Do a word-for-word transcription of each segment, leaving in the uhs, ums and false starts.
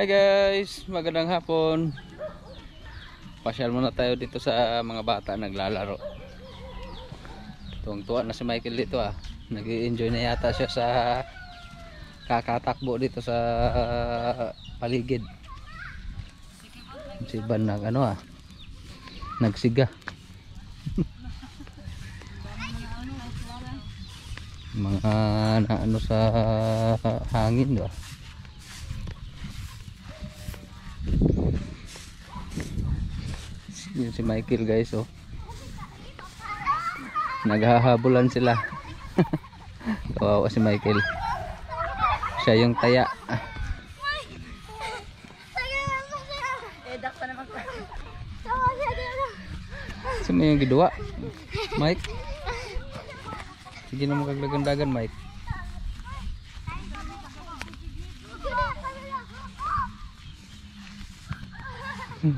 Hi guys, magandang hapon. Pasyal muna tayo dito sa mga bata naglalaro. Tuwang-tuwa na si Michael dito ah. Nag-i-enjoy na yata siya sa kakatakbo dito sa paligid. Si Iban nag ano ah. Nagsiga. Mga na ano sa hangin ba. Yun si Michael guys oh. Naghahabulan sila. Kawawa si Michael. Siya yung taya. Sino yung gidua? Mike? Sige na mo kaglagandagan Mike. Hmm.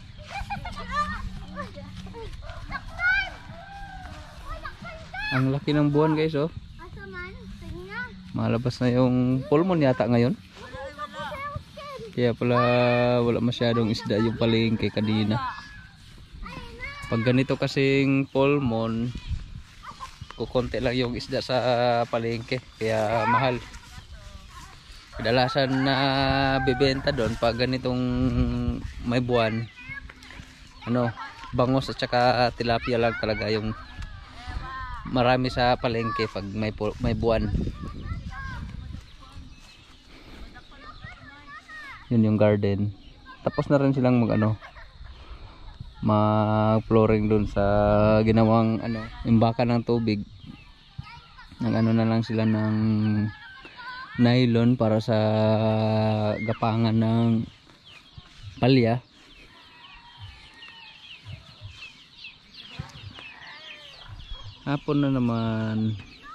Ang laki ng buwan guys oh. Malabas na yung pulmon yata ngayon. Kaya pala wala masyadong isda yung palengke kanina. Pag ganito kasing pulmon, kukonti lang yung isda sa palengke. Kaya mahal. Kadalasan na bibenta doon pag ganitong may buwan. Ano, bangos at saka tilapia lang talaga yung marami sa palengke pag may may buwan. Yun yung garden. Tapos na rin silang mag ano, mag flooring dun sa ginawang ano, imbakan ng tubig. Nag ano na lang sila ng nylon para sa gapangan ng palya. Hapon na naman.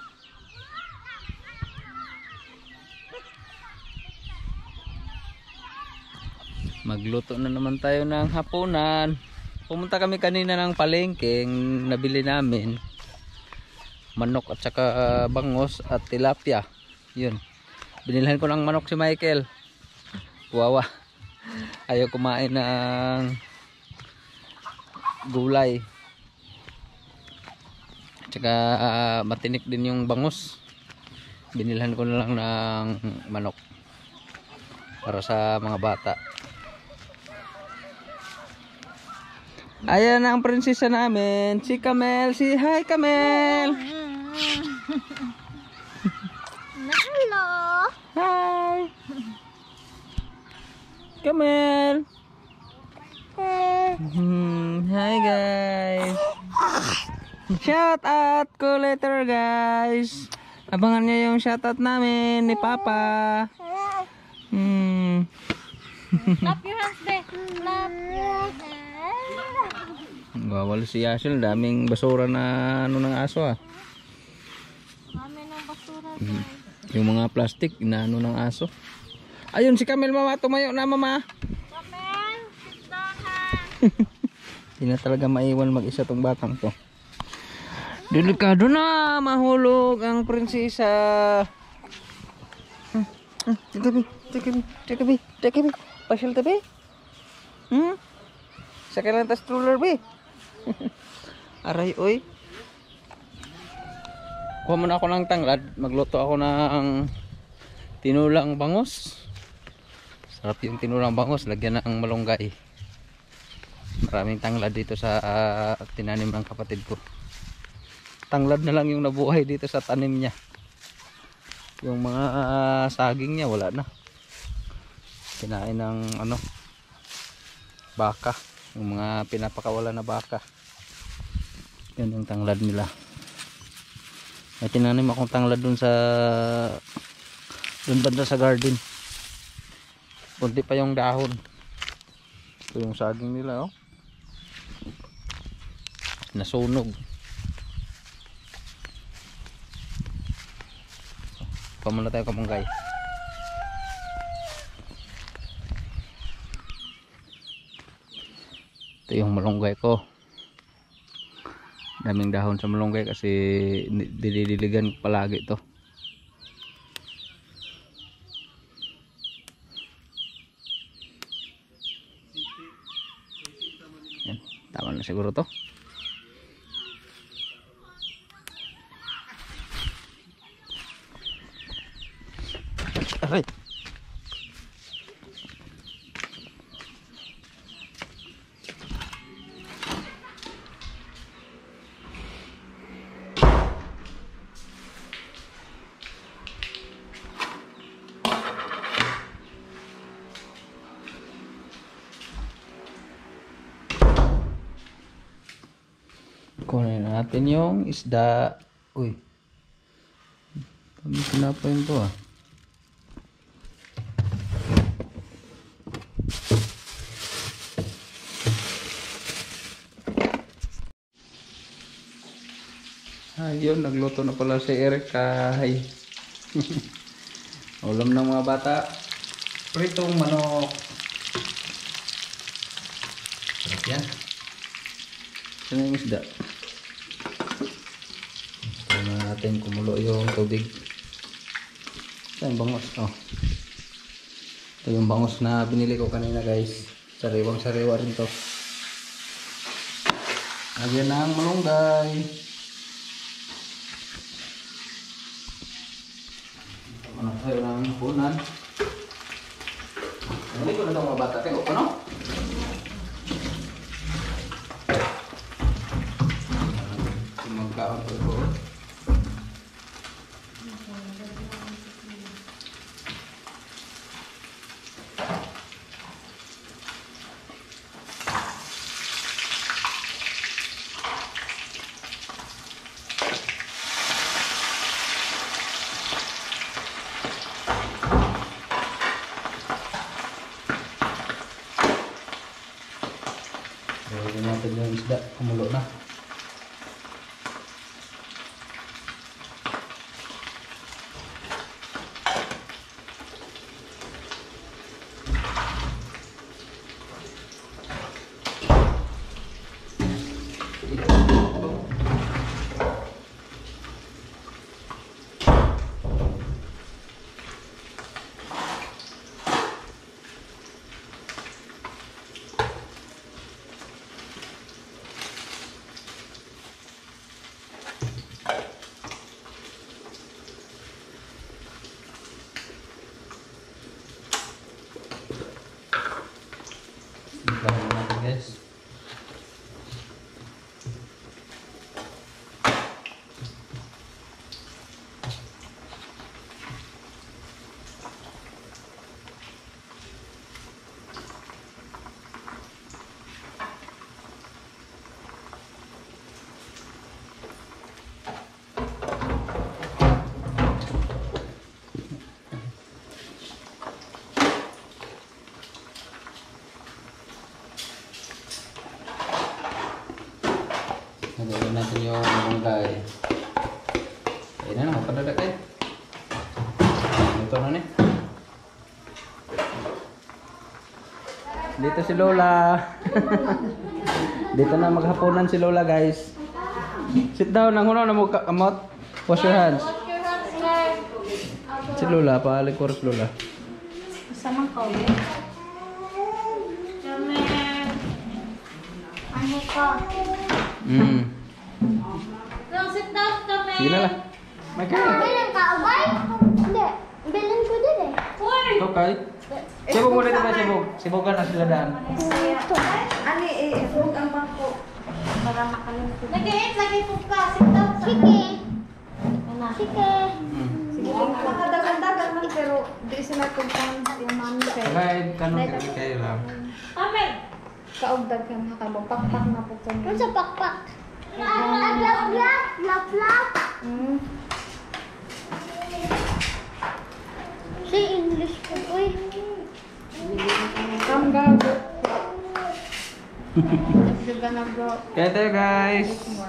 Magluto na naman tayo ng hapunan. Pumunta kami kanina ng palengke, nabili namin manok at saka bangos at tilapia. Yun. Binilhan ko ng manok si Michael. Wawa. Ayaw kumain ng gulay. Tsaka uh, matinik din yung bangus. Binilhan ko na lang ng manok para sa mga bata. Ayan na ang prinsesa namin, si Kamel. Si hi Kamel. Hello. Hi Kamel. Hey. Hmm, hi guys. Shout out ko later guys. Abangan nyo yung shout out namin ni Papa. Hmm. Clap your hands, be. Clap your hands. Wawalo si Yashil. Daming basura na ano ng aso ah. Dami ng basura. Hmm. Yung mga plastic inaano ng aso. Ayun si Kamel mama. Tumayo na mama. Kamel, sit down ha. Hindi na talaga maiwan mag-isa tong batang to. Delikado na, mahulog ang prinsesa. Hmm, hmm, tabi, tabi, tabi, tabi, pasyal tabi. Hmm? Sakay lang tas stroller be. Aray oy. Kuha muna ako ng tanglad, magluto ako ng tinulang bangus. Sarap yung tinulang bangus, lagyan ng malunggay. Maraming tanglad dito sa uh, tinanim ng kapatid ko. Tanglad na lang yung nabuhay dito sa tanim niya. Yung mga uh, saging niya wala na. Kinain ng ano, baka. Yung mga pinapakawala na baka. Yan yung tanglad nila. May tinanim akong tanglad dun sa dun banda sa garden. Kunti pa yung dahon. Ito yung saging nila oh. Nasunog. Pamula tayo kamunggay. Ito yung malunggay ko. Daming dahon sa malunggay kasi didiligan palagi ito. Yan. Tama na siguro to. Aray. Kunin natin yung isda. Uy. Kami sinapa yun to ah. Ayun, nagluto na pala si Eric kay ulam ng mga bata. Pritong manok. Sarap yan. Saan yung isda? Ito na natin kumulo yung tubig. Saan yung bangos? Oh. Ito yung bangos na binili ko kanina guys. Sariwang sariwa rin to. Lagyan ng malunggay. Ano tayo ng punan. Hindi ko na itong mga bata. Tengok ko no? Magkaon ko ito. Gawin natin yung isda, kumulo na. Gawin natin guys. Gawin natin yung malunggay. Ayun na, makapadadak eh. Ito na eh. Dito si Lola. Dito na maghapunan si Lola guys. Sit down, ang hunaw na mo kamot. Wash your hands. Wash your hands, guys. Si Lola, paalikor si Lola. Sama ka ulit. Kami. Ano ka? Mm. Lang, sit down kami. Sige na lang. May kaya. Bilang ka, ubay? Hindi. Bilang ko din eh. Uy! Okay. Sibog mo dito ba sibog? Sibogan na sila daan. Ito. Ani, eh, huwag ang bangko. Para makalimpo. Nag-eat, lagi po ka. Sit down. Sige. Ano? Sige. Mm. Sige, makadagan-dagan man, pero di sila kumpang yung mami kay. Kahit kanong kaya lang. Amen. Kaugdag ka na kamo, pakpak na po kami. Ano sa pakpak? Laplap, laplap. Hmm. Say English po, uy. Come gago. Juga na bro. Kaya tayo guys.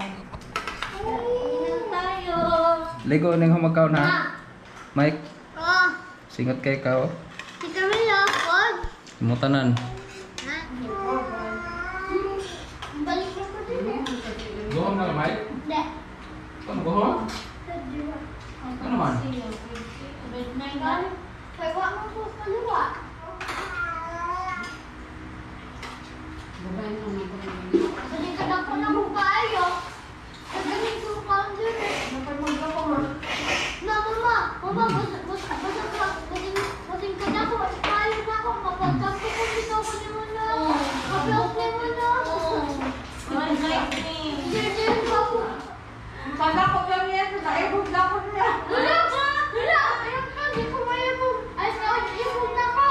Ilan tayo? Ligo ning humagaw na. Mike, Oh, singot kay ka. si Camila, pod. Mutanan. Ha? Balik na ko din eh. Gohong na Mike. Hindi. Ano gohong? Ano man? Midnight na. Kaya mo po kaliwa. Kasi kadang na mo kayo. Ganito ka din. Na mama, mama basta basta basta kasing kasing kada ko kayo na ako mapagkampo ko dito ko ni mo na. Kaplos ni mo na. Ay, nice ni. Diyan ko ako. Kada ko lang yan, naibog na ko niya. Wala ka! Wala! Ayun ka, di ko mayabog. Ay, sa ibog na ko.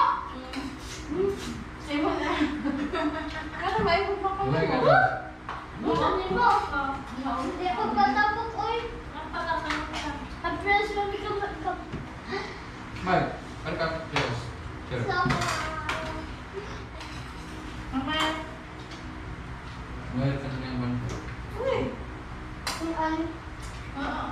Simo na. Kada maibog na ko. Ano mo? Hindi ako tatapok, oy. Ang friends mo, ikaw ikaw. Mag, ano ka? Yes. Sure. Sama. Mamaya. Ngayon ka na naman. Uy. Kung ano, Oo.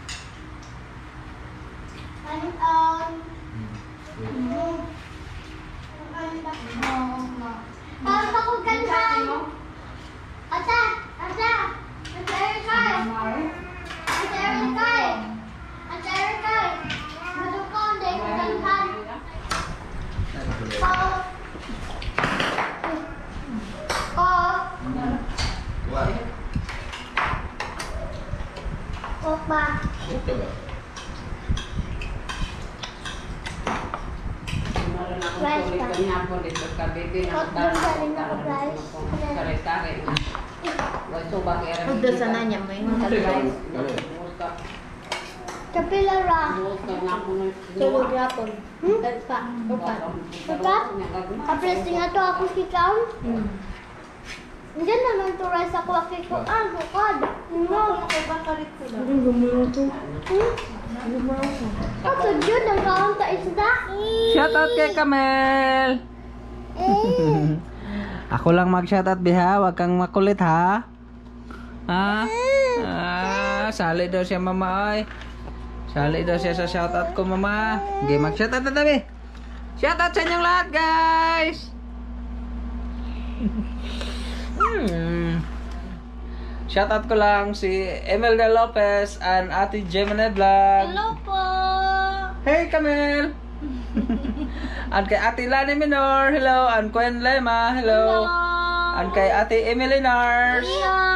ano, um, Hmm. kung ano ba? Oo, parang ako ganyan. Ata! Ata! Ata Erikay! Ata Erikay! Ata Erikay! Madukong din ko ganyan. Oo. Oo. What? Opa. Ito ba? Rice pa. Udah sana niya mo yung kalay. Kapilara. Tulog rapon. Hmm? Pa. Opa. Opa? Kapres nga to ako kikaw? Diyan naman to rice ako akiko. Ah, bukod. No. Ako ba kalit ko lang? Hmm? Kaso dyan, ang kaunta isda. Shoutout kay Kamel! Ako lang mag-shoutout biha, wag kang makulit ha. Ha? Ah, sali daw siya mama ay. Sali daw siya sa shoutout ko mama. Okay, mag-shoutout na tabi. Shoutout sa inyong lahat guys! Hmm. Shoutout ko lang si Emelda Lopez and Ate Gemini Vlog. Hello po. Hey Kamel! And kay Ate Lani Minor, hello. And Gwen Lema, hello. And kay Ate Emily Nars.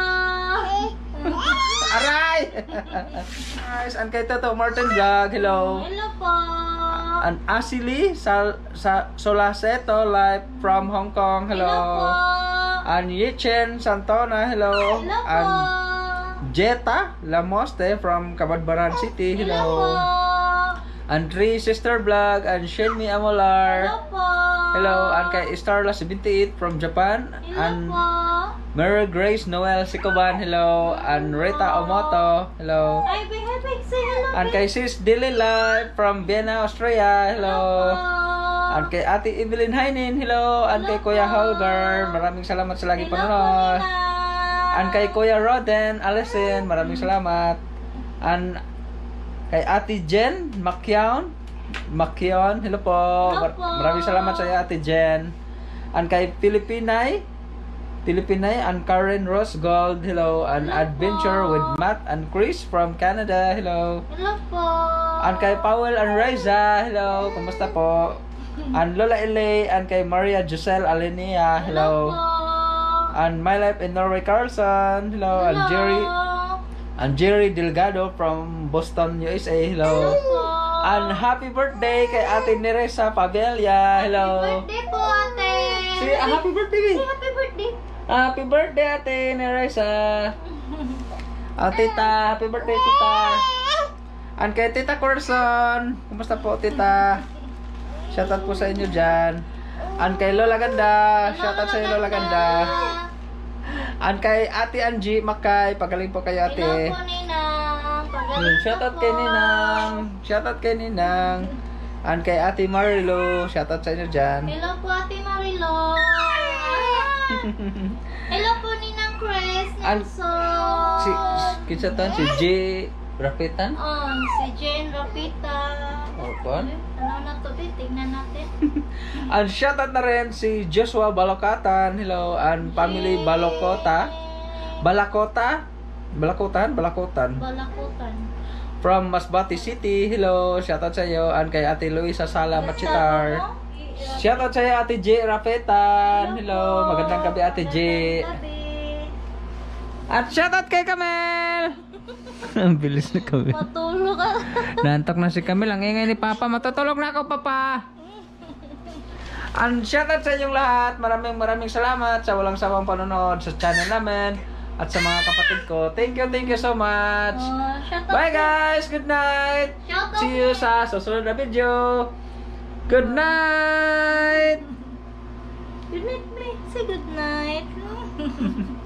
Aray! Nice. And kay Toto Martin Vlog, hello. Hello po. And Asili Sal Sa Solaceto live from Hong Kong, hello. Hello po. And Yichen Santona, hello. Hello po. And Jetta Lamoste from Cabadbaran City, Hello hello. po. And Three Sister Vlog and Shenmi Amolar. Hello po. Hello, and kay Starla seventy-eight from Japan. Hello And po. Mary Grace Noel Sikoban, hello. And Rita Omoto, hello. Ay, big happy. Say hello. And kay Sis Dilly Live from Vienna, Austria, hello. And kay Ate Evelyn Hainin, hello. And kay Kuya Holger, maraming salamat sa lagi panonood. And kay Kuya Roden Alison, maraming salamat. And kay Ate Jen Macchion, Macchion, hello po. Hello po. Maraming salamat sa iyo, Ate Jen. And kay Filipinay, Filipinay and Karen Rose Gold, hello. And Hello Adventure po. with Matt and Chris from Canada, hello. Hello po. And kay Powell and Reza, hello. Kumusta po? And Lola Ele and kay Maria Giselle Alenia, hello. Hello po. And My Life in Norway Carlson, hello. And Jerry and Jerry Delgado from Boston, U S A, hello. Hello po. And happy birthday kay Ate Neresa Pabelia, hello. Happy birthday po, ate. Say, ah, happy birthday. Say happy birthday. Happy birthday, Ate Neresa. Ah, tita, happy birthday, tita. And kay Tita Corson, kumusta po, tita? Shoutout po sa inyo dyan. And kay Lola Ganda, shoutout sa inyo, Lola Ganda. And kay Ate Angie Makay, pagaling po kayo, ate. Hello po, Ninang. Pagaling Shoutout po. kay Ninang. Shoutout kay Ninang. And kay Ate Marilo, shoutout sa inyo dyan. Hello po, Ate Marilo. Hello po, Ninang Chris. An- Nelson. Si, kinsa to? Si J. Rapitan? Oh, si Jane Rapita. O, kuwan? Ano na to, be? Tignan natin. And shoutout na rin si Joshua Balokatan. Hello. And family Balokota. Balakota? Balakotan? Balakotan. Balakutan. From Masbate City. Hello. Shoutout sa iyo. And kay Ate Luisa Sala Machitar. Shoutout sa'yo, Ate J. Rapetan. Hello, magandang gabi, Ate J. At shoutout kay Kamel. Ang bilis na Kamel. Matulog ka. Nantok na si Kamel. Ang ingay ni Papa. Matutulog na ako, Papa. And shoutout sa inyong lahat. Maraming maraming salamat sa walang sawang panonood sa channel namin. At sa mga kapatid ko. Thank you, thank you so much. Oh, shout out Bye to- guys. Good night. Shout out See you sa susunod na video. Good night. Good night, please. Say good night.